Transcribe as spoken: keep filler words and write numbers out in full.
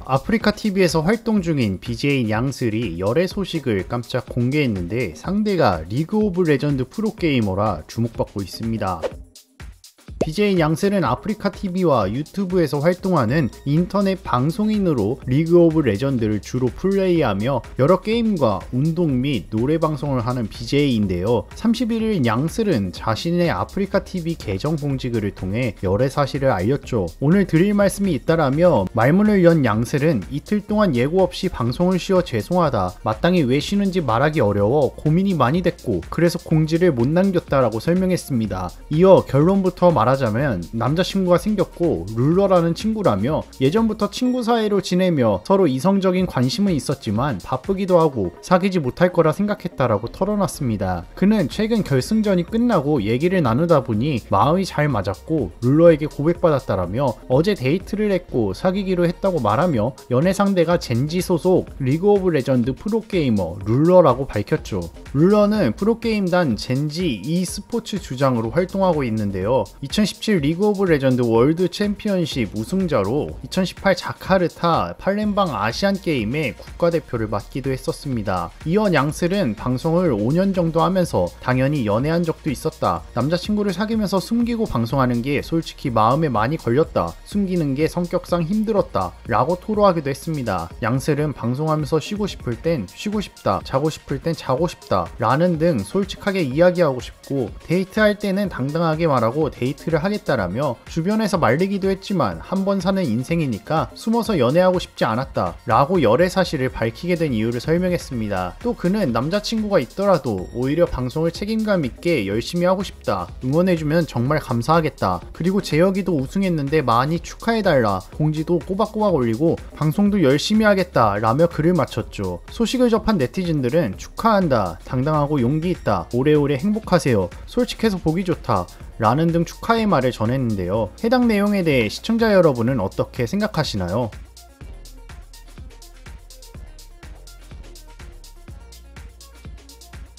아프리카티비에서 활동 중인 비제이 냥슬이 열애 소식을 깜짝 공개했는데 상대가 리그 오브 레전드 프로게이머라 주목받고 있습니다. 비제이 냥슬은 아프리카티비와 유튜브에서 활동하는 인터넷 방송인으로 리그 오브 레전드를 주로 플레이하며 여러 게임과 운동 및 노래 방송을 하는 비제이인데요. 삼십일 일 냥슬은 자신의 아프리카티비 계정 공지글을 통해 열애 사실을 알렸죠. 오늘 드릴 말씀이 있다라며 말문을 연 냥슬은 이틀 동안 예고 없이 방송을 쉬어 죄송하다. 마땅히 왜 쉬는지 말하기 어려워 고민이 많이 됐고 그래서 공지를 못 남겼다라고 설명했습니다. 이어 결론부터 말하자면 남자친구가 생겼고 룰러라는 친구라며 예전부터 친구 사이로 지내며 서로 이성적인 관심은 있었지만 바쁘기도 하고 사귀지 못할 거라 생각했다라고 털어놨습니다. 그는 최근 결승전이 끝나고 얘기를 나누다 보니 마음이 잘 맞았고 룰러에게 고백받았다라며 어제 데이트를 했고 사귀기로 했다고 말하며 연애 상대가 젠지 소속 리그 오브 레전드 프로게이머 룰러라고 밝혔죠. 룰러는 프로게임단 젠지 e스포츠 주장으로 활동하고 있는데요. 이천십칠 리그 오브 레전드 월드 챔피언십 우승자로 이천십팔 자카르타 팔렘방 아시안 게임의 국가대표를 맡기도 했었습니다. 이어 냥슬은 방송을 오 년 정도 하면서 당연히 연애한 적도 있었다. 남자친구를 사귀면서 숨기고 방송하는 게 솔직히 마음에 많이 걸렸다. 숨기는 게 성격상 힘들었다. 라고 토로하기도 했습니다. 냥슬은 방송하면서 쉬고 싶을 땐 쉬고 싶다. 자고 싶을 땐 자고 싶다. 라는 등 솔직하게 이야기하고 싶고 데이트할 때는 당당하게 말하고 데이트를 하겠다라며 주변에서 말리기도 했지만 한 번 사는 인생이니까 숨어서 연애하고 싶지 않았다 라고 열애 사실을 밝히게 된 이유를 설명했습니다. 또 그는 남자친구가 있더라도 오히려 방송을 책임감 있게 열심히 하고 싶다. 응원해주면 정말 감사하겠다. 그리고 재혁이도 우승했는데 많이 축하해달라. 공지도 꼬박꼬박 올리고 방송도 열심히 하겠다 라며 글을 마쳤죠. 소식을 접한 네티즌들은 축하한다. 당당하고 용기 있다. 오래오래 행복하세요. 솔직해서 보기 좋다. 라는 등 축하의 말을 전했는데요. 해당 내용에 대해 시청자 여러분은 어떻게 생각하시나요?